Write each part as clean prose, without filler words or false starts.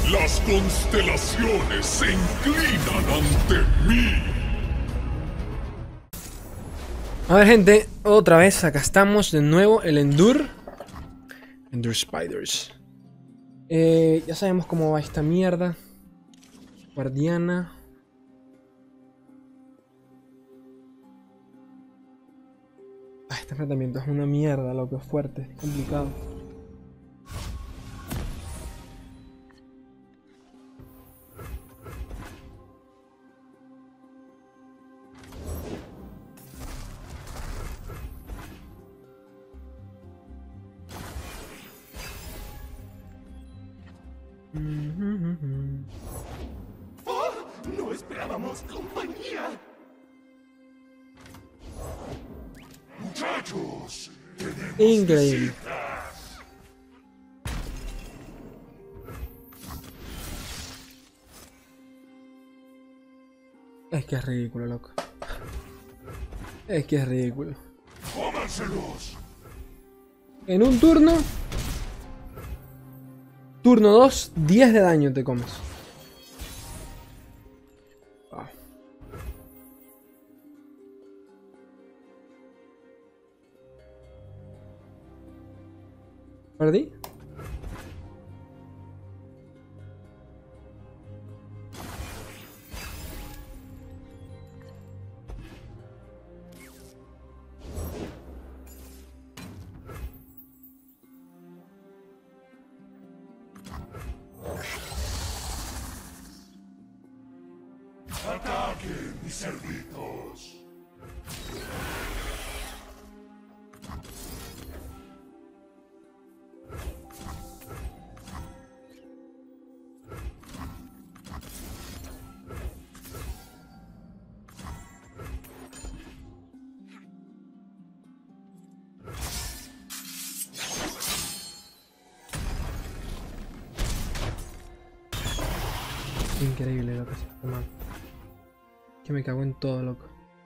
Las constelaciones se inclinan ante mí. A ver, gente, otra vez acá estamos de nuevo, el Endure Spiders. Ya sabemos cómo va esta mierda. Guardiana. Este enfrentamiento es una mierda, loco, es fuerte, es complicado. ¡Oh! ¡No esperábamos compañía! Muchachos, tenemos Increíble. visitas. Es que es ridículo, loco. Es que es ridículo. ¡Cómanselos! En un turno. Turno 2, 10 de daño te comes. Wow. ¿Perdí? ¡Ataquen, mis cerditos! Increíble lo que se hace, man. Que me cago en todo, loco.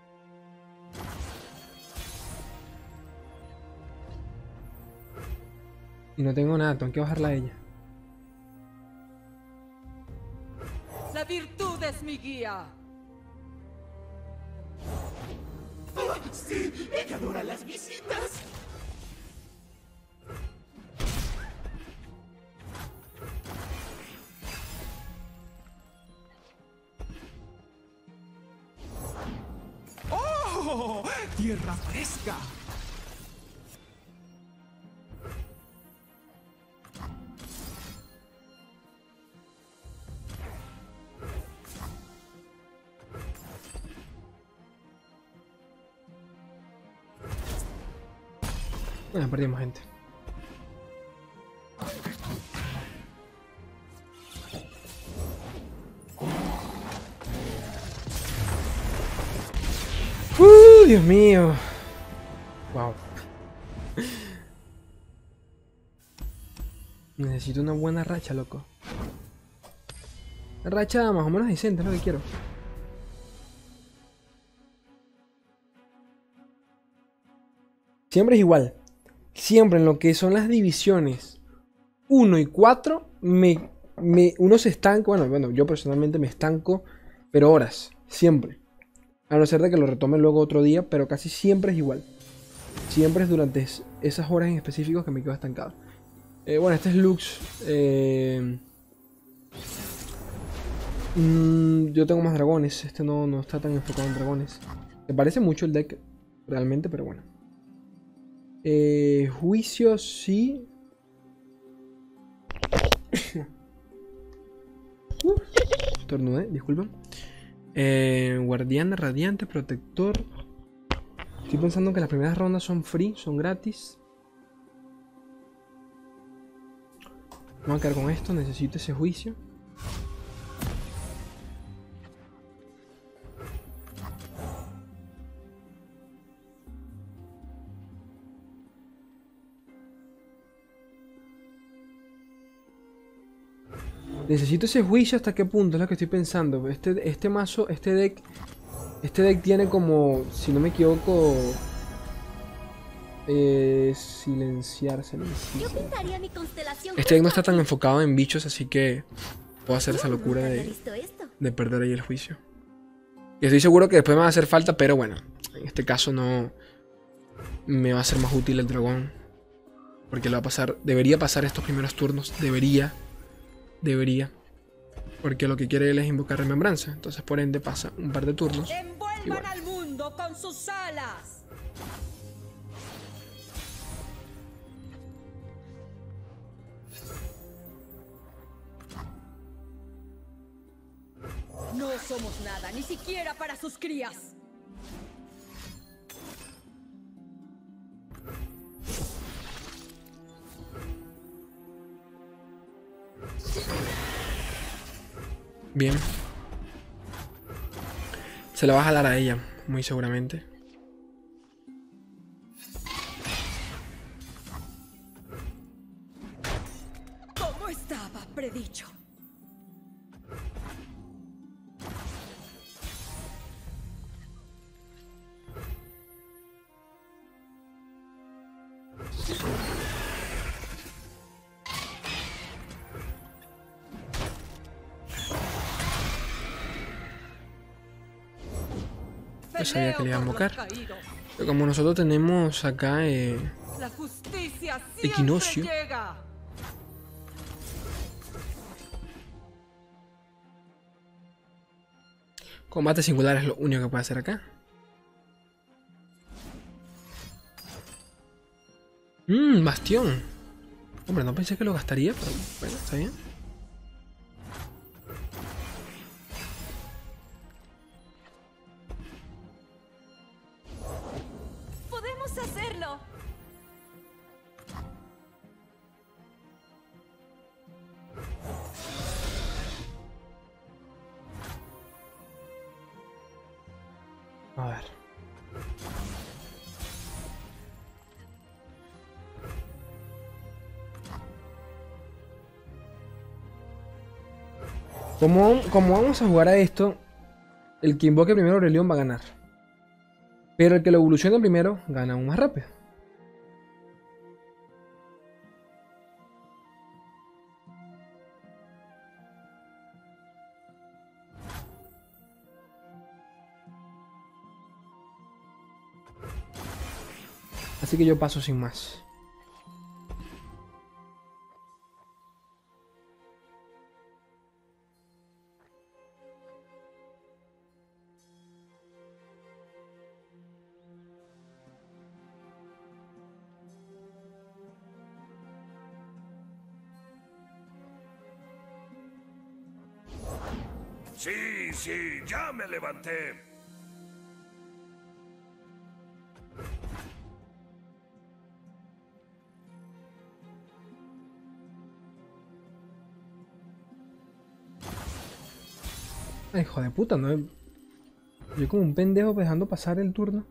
Y no tengo nada, tengo que bajarla a ella. La virtud es mi guía. ¡Ah, sí! ¡Ella adora las visitas! ¡Oh! ¡Tierra fresca! Bueno, perdimos, gente. Dios mío. Wow. Necesito una buena racha, loco. Una racha más o menos decente, es lo que quiero. Siempre es igual. Siempre en lo que son las divisiones 1 y 4, uno se estanca. Bueno, yo personalmente me estanco, pero horas, siempre. A no ser de que lo retome luego otro día, pero casi siempre es igual. Siempre es durante esas horas en específico que me quedo estancado. Bueno, este es Lux. Yo tengo más dragones. Este no está tan enfocado en dragones. Me parece mucho el deck realmente, pero bueno. Juicio sí. Estornudé, disculpen. Guardián radiante, protector. Estoy pensando que las primeras rondas son free, son gratis. Vamos a quedar con esto, necesito ese juicio. Necesito ese juicio hasta qué punto, es lo que estoy pensando. Este mazo, este deck tiene como, si no me equivoco, silenciar. Yo pintaría mi constelación Este deck no está justo tan aquí. enfocado en bichos, así que puedo hacer esa locura Nunca había de, visto esto. de perder ahí el juicio. Y estoy seguro que después me va a hacer falta, pero bueno, en este caso no me va a ser más útil el dragón. Porque lo va a pasar, debería pasar estos primeros turnos, debería. Porque lo que quiere él es invocar remembranza, entonces por ende pasa un par de turnos. Envuelvan Igual. al mundo con sus alas. No somos nada, ni siquiera para sus crías. Bien. Se la va a jalar a ella, muy seguramente. Como estaba predicho. Yo sabía que le iba a Peleo por los invocar. caídos. Pero como nosotros tenemos acá La justicia siempre Equinoccio. llega. combate singular, es lo único que puede hacer acá. Bastión. Hombre, no pensé que lo gastaría, pero bueno, está bien. ¡Podemos hacerlo! A ver. Como vamos a jugar a esto, el que invoque primero a Aurelion va a ganar. Pero el que lo evolucione primero gana aún más rápido. Así que yo paso sin más. Sí, ya me levanté. Ay, hijo de puta, no. Yo como un pendejo dejando pasar el turno.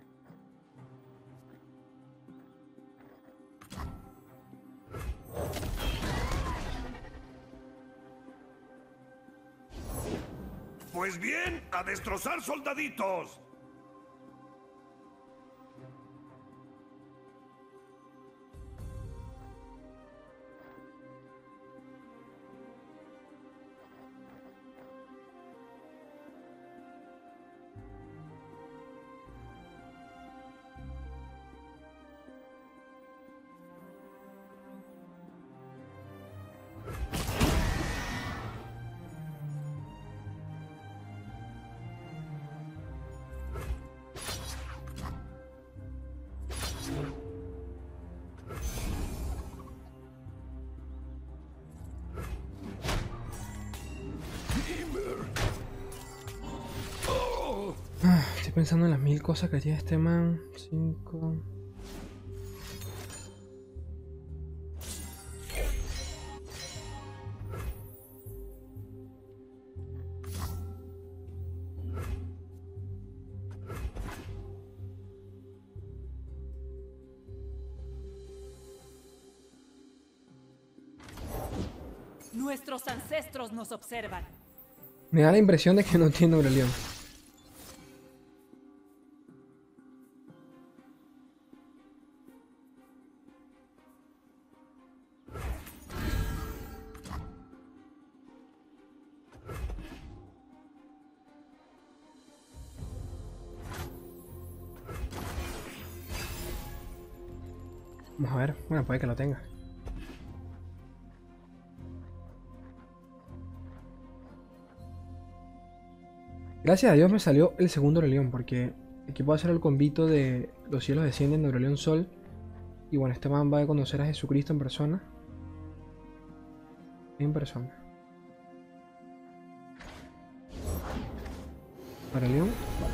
Pues bien, a destrozar soldaditos. Estoy pensando en las 1000 cosas que tiene este man. 5. Nuestros ancestros nos observan. Me da la impresión de que no tiene Aurelion. Vamos a ver. Bueno, puede que lo tenga. Gracias a Dios me salió el segundo Aurelion, porque aquí puedo hacer el convito de los cielos descienden de Aurelion Sol. Y bueno, este man va a conocer a Jesucristo en persona. En persona. Aurelion.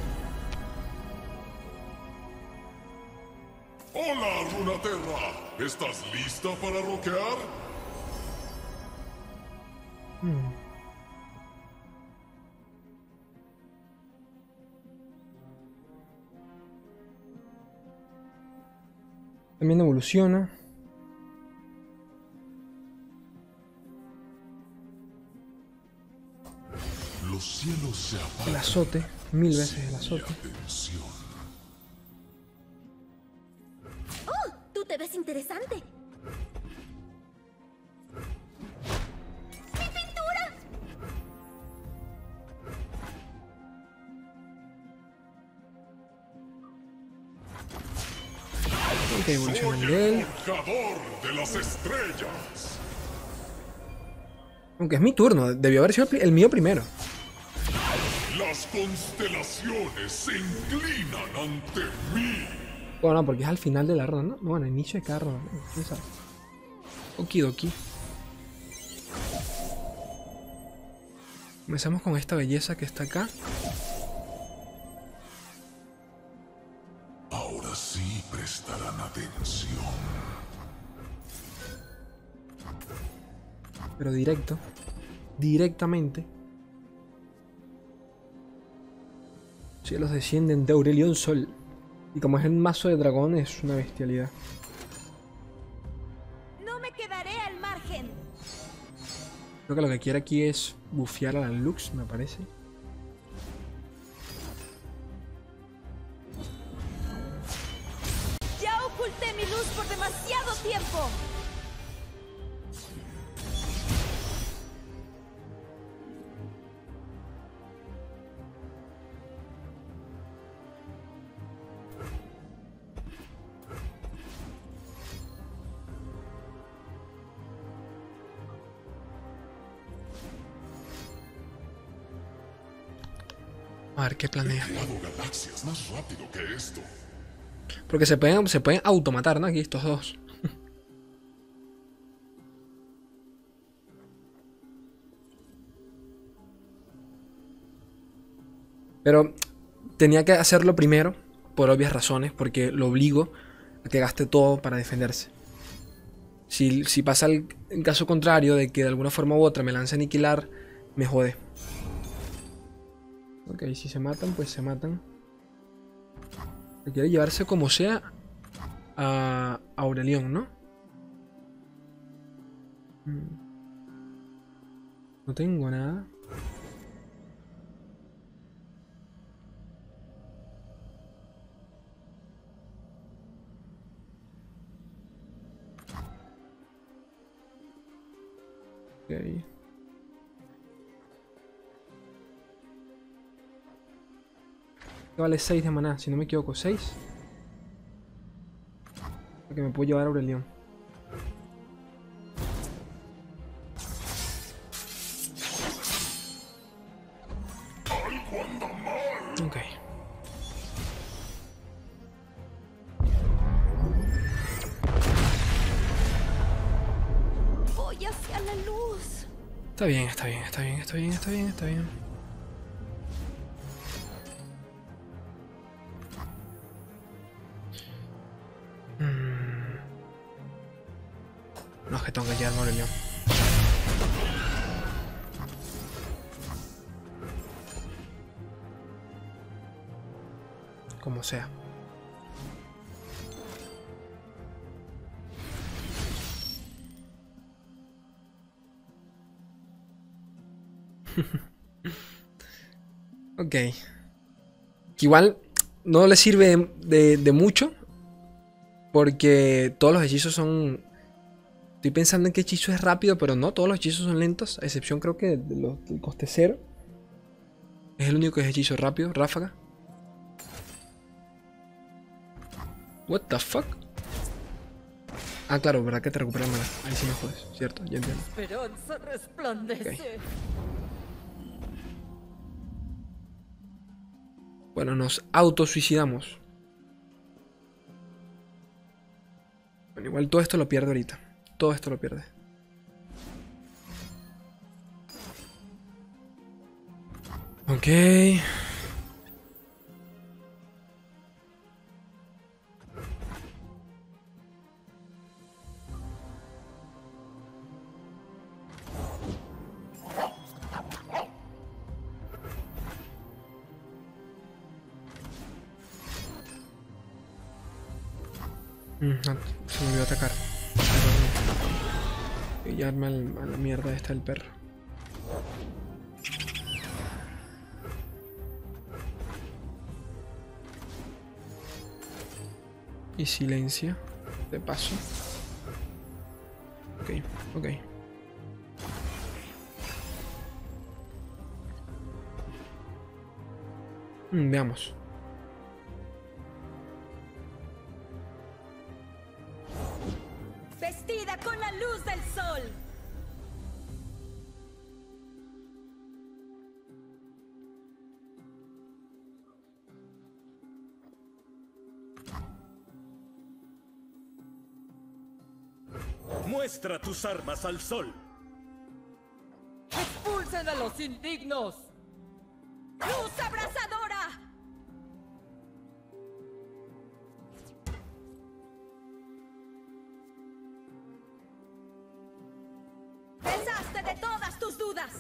Hola, Runaterra. ¿Estás lista para rockear? También evoluciona. Los cielos se apagan. El azote. 1000 veces el azote. Atención. ¡Oh! Tú te ves interesante. ¡Mi pintura! Ok, evoluciona Soy el de él. el forjador de las estrellas. Aunque es mi turno. Debió haber sido el mío primero. Las constelaciones se inclinan ante mí. Bueno, no, porque es al final de la ronda, ¿no? Bueno, inicio de cada ronda. ¿Quién sabe? Okidoki. Comenzamos con esta belleza que está acá. Ahora sí prestarán atención. Pero directo. Directamente. Cielos descienden de Aurelion Sol. Y como es el mazo de dragón, es una bestialidad. No me quedaré al margen. Creo que lo que quiere aquí es bufear a la Lux, me parece. Ya oculté mi luz por demasiado tiempo. A ver qué planea. Creado galaxias más rápido que esto. Porque se pueden automatar, ¿no? Aquí estos dos. Pero tenía que hacerlo primero, por obvias razones, porque lo obligo a que gaste todo para defenderse. Si pasa el caso contrario de que de alguna forma u otra me lance a aniquilar, me jode. Ok, si se matan, pues se matan. Quiere llevarse como sea a Aurelion, ¿no? No tengo nada. Ok. Vale 6 de maná, si no me equivoco, 6. Porque me puedo llevar a Aurelion. Ok. Voy hacia la luz. Está bien, está bien, está bien, está bien, está bien, está bien. No, es que tengo que llevarme a Aurelion. Como sea. Ok. Que igual no le sirve de mucho. Porque todos los hechizos son... Estoy pensando en qué hechizo es rápido, pero no, todos los hechizos son lentos. A excepción creo que del coste 0. Es el único que es hechizo rápido, ráfaga. What the fuck? Ah, claro, ¿verdad que te recupera mana? Ahí sí me jodes, cierto, ya entiendo. Esperanza resplandece. Bueno, nos autosuicidamos. Bueno, igual todo esto lo pierde ahorita. Todo esto lo pierde. Ok. Se me olvidó atacar. Y ya arma a la mierda esta el perro. Y silencia. De paso. Ok, ok. Veamos. Vestida con la luz del sol. Muestra tus armas al sol. ¡Expulsen a los indignos! ¡Luz abrasadora! ¡Deshazte de todas tus dudas!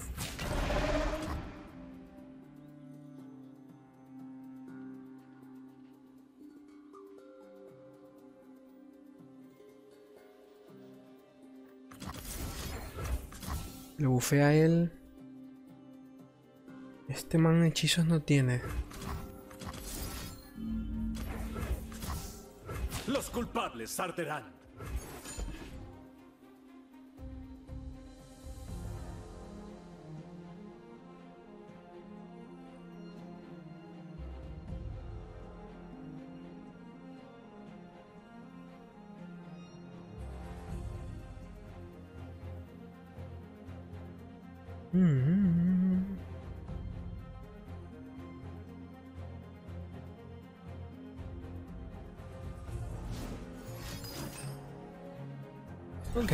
Lo bufea a él. Este man hechizos no tiene. Los culpables arderán. Ok.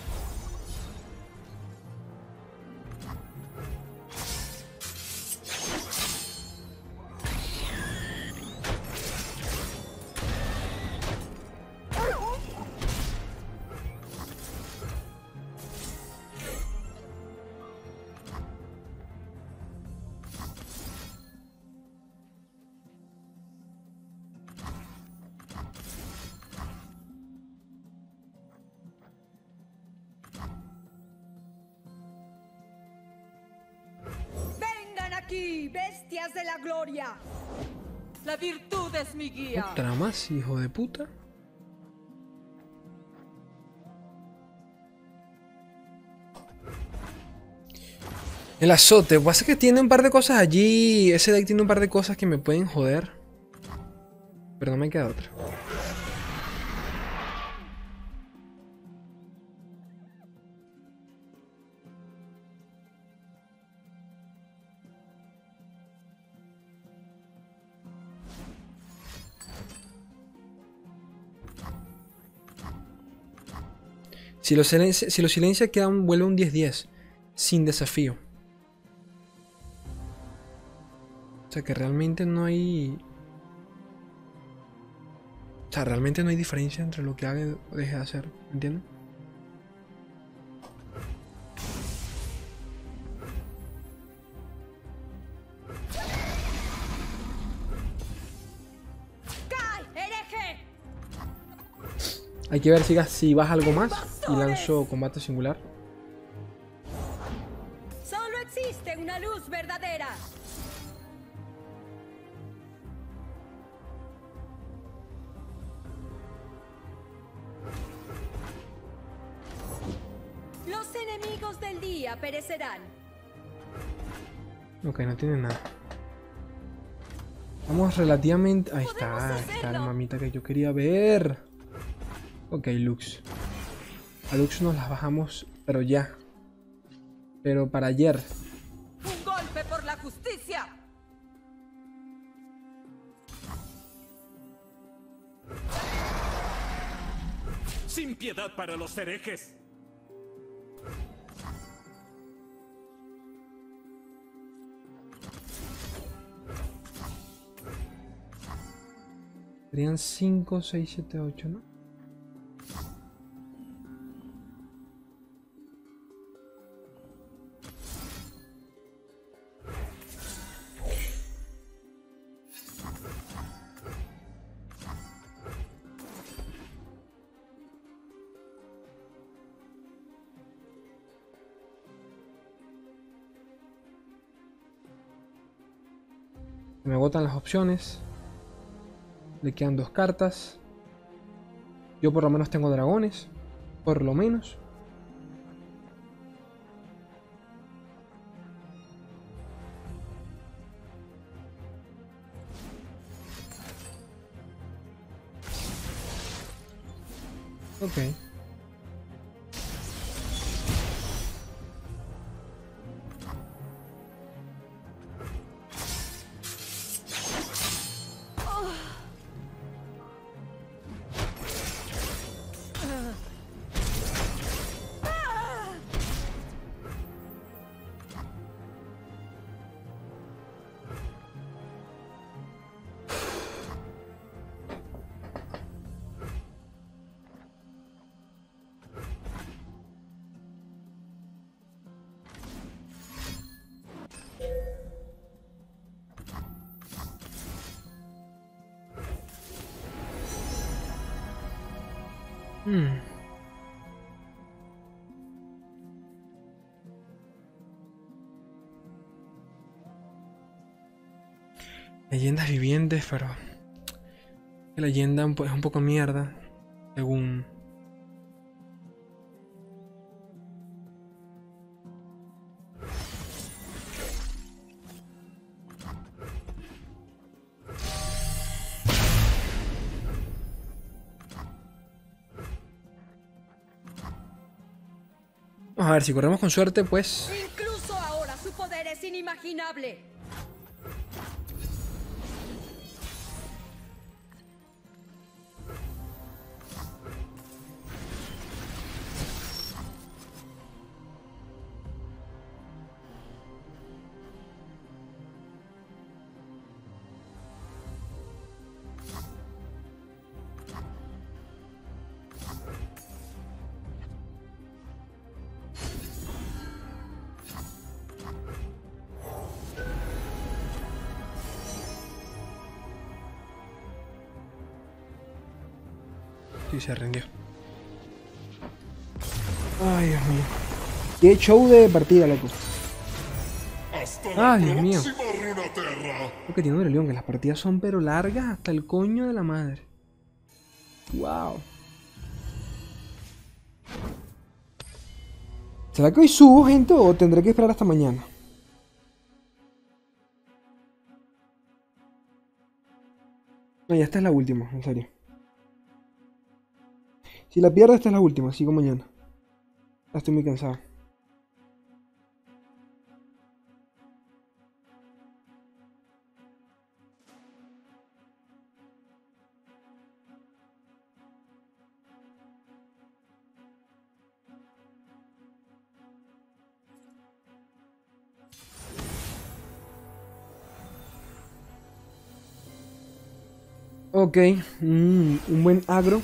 ¡Vengan aquí, bestias de la gloria! La virtud es mi guía. Otra más, hijo de puta. El azote, pasa que tiene un par de cosas allí. Ese deck tiene un par de cosas que me pueden joder. Pero no me queda otra. Si lo silencia queda vuelve un 10-10. Sin desafío. O sea que realmente no hay... O sea, realmente no hay diferencia entre lo que haga o deje de hacer. ¿Me entienden? ¡Cae, hereje! Hay que ver si baja algo más y lanzo combate singular. Solo existe una luz verdadera. Los enemigos del día perecerán. Ok, no tiene nada. Vamos relativamente... Ahí está, Podemos está la hacerlo. mamita que yo quería ver. Ok, Lux. A Lux nos las bajamos, pero ya. Pero para ayer. Un golpe por la justicia. Sin piedad para los herejes. Serían 5, 6, 7, 8, ¿no? Me agotan las opciones. Le quedan 2 cartas. Yo por lo menos tengo dragones. Por lo menos. Ok. Leyendas vivientes, pero la leyenda es un poco mierda, según... Vamos a ver, si corremos con suerte, pues... Incluso ahora su poder es inimaginable. Sí, se rindió. Ay, Dios mío. Qué show de partida, loco. Ay, Dios mío. Lo que tiene Aurelion, que las partidas son pero largas hasta el coño de la madre. Wow. ¿Será que hoy subo, gente, o tendré que esperar hasta mañana? No, ya esta es la última, en serio. Si la pierdo, esta es la última, sigo mañana. Ya estoy muy cansado. Ok, un buen agro.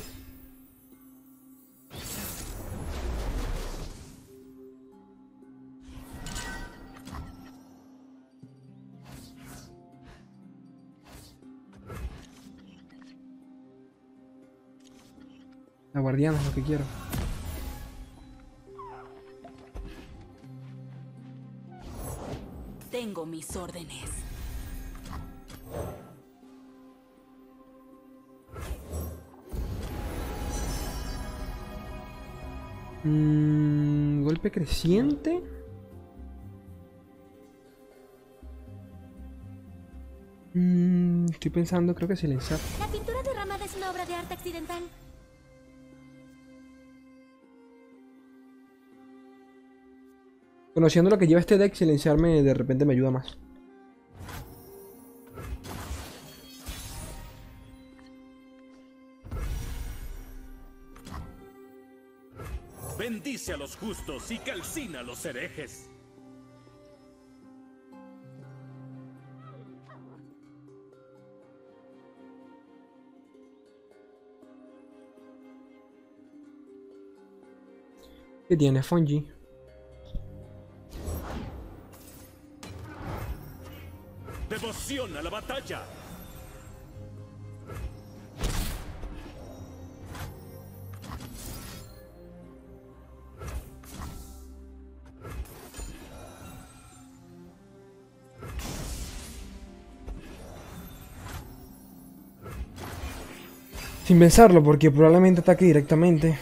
La guardiana es lo que quiero. Tengo mis órdenes. Golpe creciente. Estoy pensando, creo que silenciar. La pintura derramada es una obra de arte accidental. Conociendo lo que lleva este deck, silenciarme de repente me ayuda más. Bendice a los justos y calcina a los herejes. ¿Qué tiene Fungi? Devoción a la batalla. Sin pensarlo, porque probablemente ataque directamente.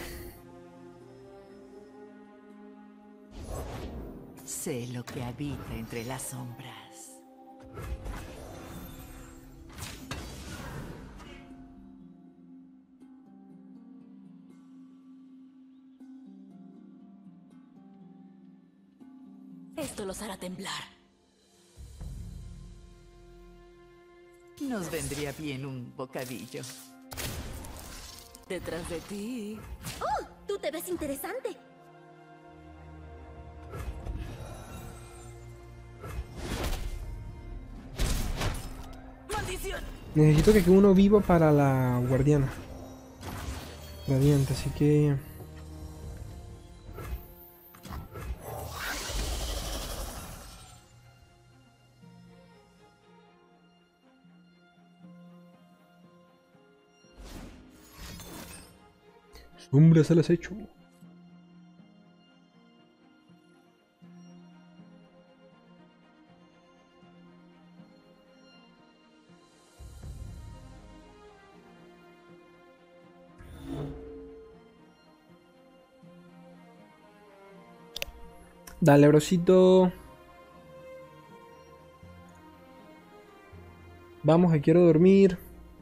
Sé lo que habita entre las sombras. Esto los hará temblar. Nos vendría bien un bocadillo. Detrás de ti. ¡Oh! Tú te ves interesante. ¡Maldición! Necesito que quede uno vivo para la guardiana radiante, así que... Sombras al acecho. Dale, brocito. Vamos, que quiero dormir.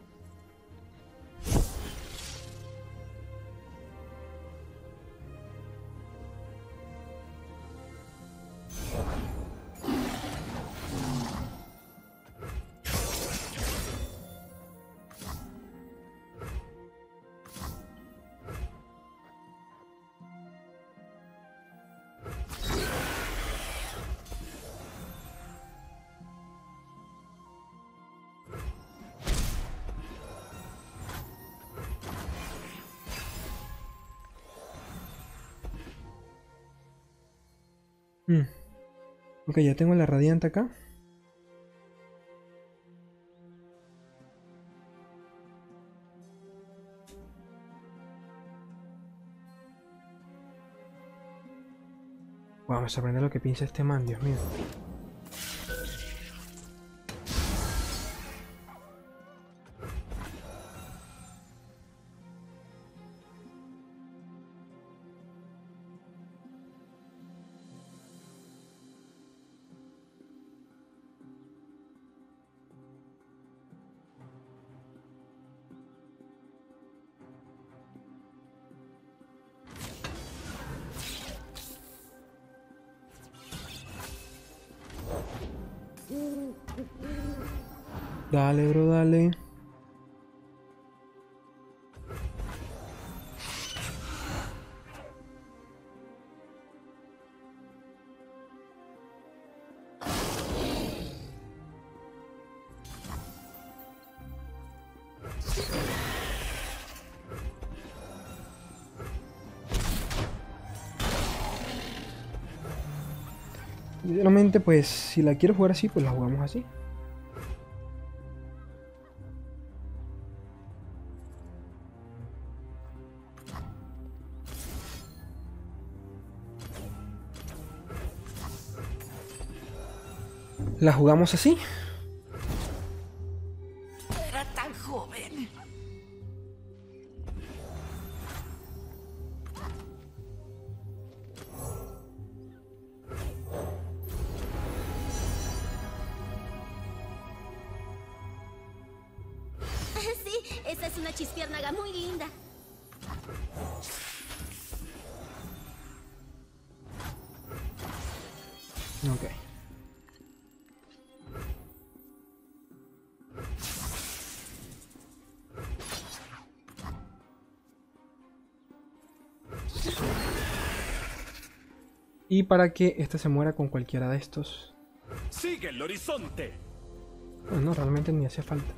Ok, ya tengo la radiante acá. Wow, me sorprende lo que piensa este man, Dios mío. Dale, bro, dale. Literalmente, pues, si la quiero jugar así, pues la jugamos así. La jugamos así. Era tan joven. Sí, esa es una chispiérnaga muy linda. Ok. Y para que este se muera con cualquiera de estos. Sigue el horizonte. Bueno, realmente ni hacía falta.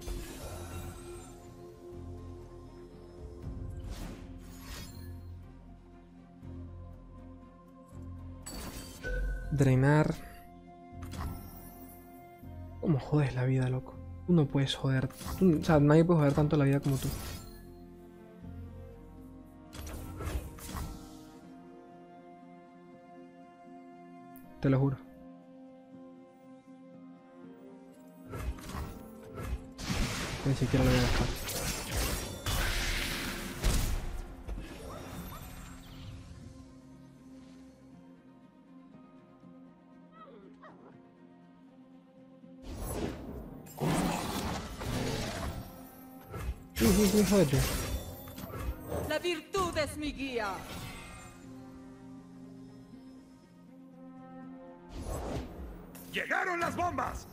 Drenar. ¿Cómo jodes la vida, loco? Tú no puedes joder. O sea, nadie puede joder tanto la vida como tú. Te lo juro. Ni siquiera lo voy a dejar. Sí, jódete. La virtud es mi guía. ¡Llegaron las bombas!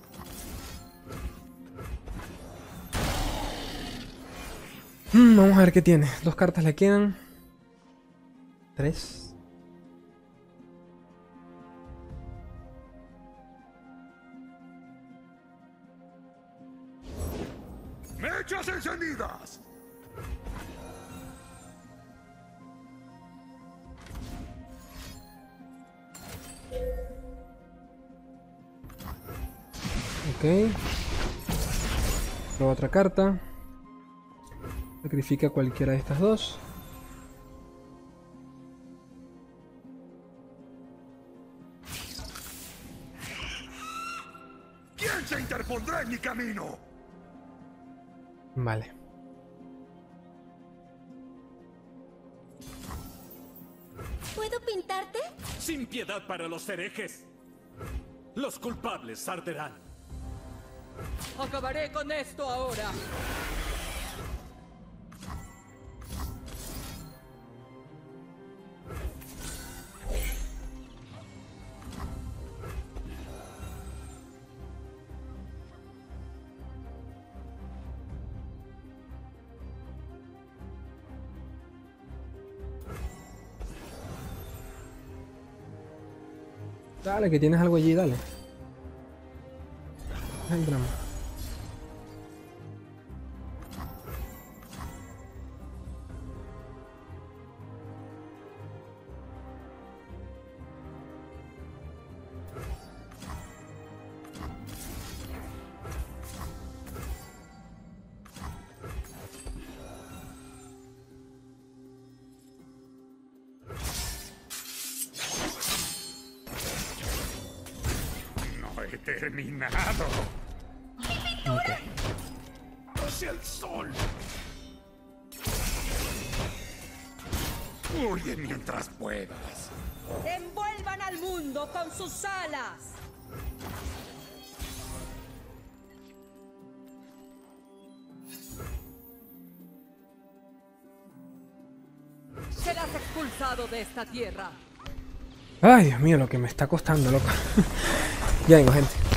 Vamos a ver qué tiene. 2 cartas le quedan. 3. ¡Mechas encendidas! Ok. Prueba otra carta. Sacrifica cualquiera de estas dos. ¿Quién se interpondrá en mi camino? Vale. ¿Puedo pintarte? Sin piedad para los herejes. Los culpables arderán. Acabaré con esto ahora. Dale, que tienes algo allí, dale. El drama. No he terminado. Ok. ¡Hacia el sol! Huye mientras puedas. Envuelvan al mundo con sus alas. Serás expulsado de esta tierra. Ay, Dios mío, lo que me está costando, loco. Ya vengo, gente.